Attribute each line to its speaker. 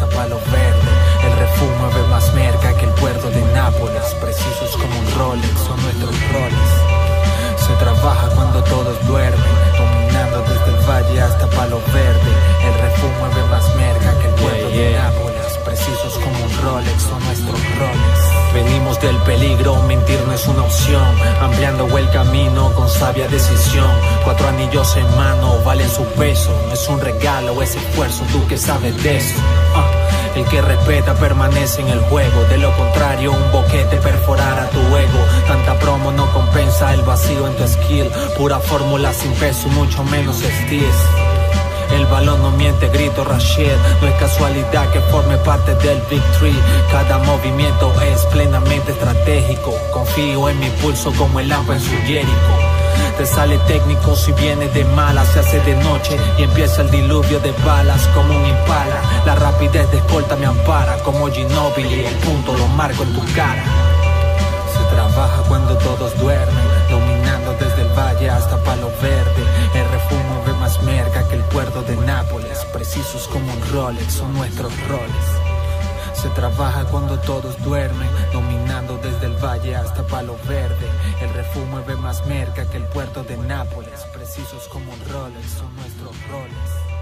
Speaker 1: hasta Palo Verde. El refugio mueve más merca que el puerto de Nápoles. Precisos como un Rolex, son nuestros roles. Se trabaja cuando todos duermen, dominando desde el valle hasta Palo Verde. El refugio mueve más merca que el puerto de Nápoles. Precisos como un Rolex, son nuestros roles. Venimos del peligro, mentir no es una opción, ampliando el camino con sabia decisión. 4 anillos en mano valen su peso, no es un regalo, es esfuerzo, tú que sabes de eso. El que respeta permanece en el juego, de lo contrario un boquete perforará tu ego. Tanta promo no compensa el vacío en tu skill, pura fórmula sin peso, mucho menos steals. El balón no miente, grito Rashid. No es casualidad que forme parte del Big Three. Cada movimiento es plenamente estratégico. Confío en mi pulso como el agua en su Jericho. Te sale técnico si viene de mala, se hace de noche y empieza el diluvio de balas como un impala. La rapidez de escolta me ampara como Ginóbili, el punto lo marco en tu cara. Se trabaja cuando todos duermen, dominando desde el valle hasta Palo Verde. El refugio mueve más merca que el puerto de Nápoles. Precisos como un Rolex, son nuestros roles. Se trabaja cuando todos duermen, dominando desde el valle hasta Palo Verde. El refugio mueve más merca que el puerto de Nápoles. Precisos como un Rolex, son nuestros roles.